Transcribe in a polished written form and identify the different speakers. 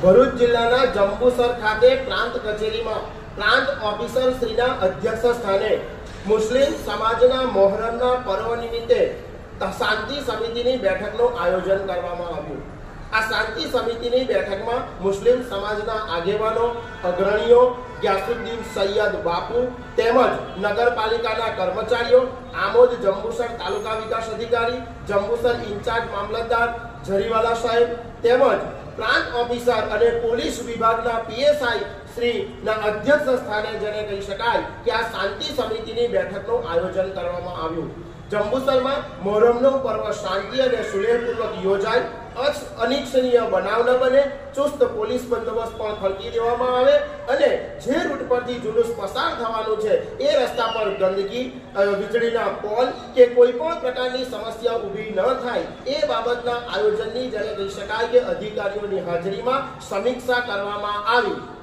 Speaker 1: ભરૂચ જિલ્લાના જંબુસર ખાતે પ્રાંત કચેરીમાં પ્રાંત ઓફિસર શ્રીના અધ્યક્ષ સ્થાને મુસ્લિમ સમાજના મોહરમના પર્વ નિમિત્તે શાંતિ સમિતિની બેઠકનું આયોજન કરવામાં આવ્યું। આ શાંતિ સમિતિની બેઠકમાં મુસ્લિમ સમાજના આગેવાનો, અગ્રણીઓ, ગ્યાસુદ્દીન સૈયદ બાપુ તેમજ નગરપાલિકાના કર્મચારીઓ, આમોદ જંબુસર તાલુકા વિકાસ અધિકારી, જંબુસર ઇન્ચાર્જ મામલતદાર જરીવાલા સાહેબ તેમજ પ્રાંત ઓફિસર અને પોલીસ વિભાગના પીએસઆઈ શ્રીના અધ્યક્ષ સ્થાને જેને કહી શકાય કે આ શાંતિ સમિતિની બેઠકનું આયોજન કરવામાં આવ્યું। જંબુસરમાં મોહરમનું પર્વ શાંતિ અને સુલેહપૂર્વક યોજાય, અનિચ્છનીય બનાવ ન બને, ચુસ્ત પોલીસ બંદોબસ્ત પણ ખડકી દેવામાં આવે અને જે રૂટ પરથી જુલુસ પસાર થવાનું છે એ રસ્તા પર ગંદકી, વીજળીના પોલ કે કોઈ પણ પ્રકારની સમસ્યા ઊભી ન થાય એ બાબતના આયોજનની જેને કહી શકાય કે અધિકારીઓની હાજરીમાં સમીક્ષા કરવામાં આવી।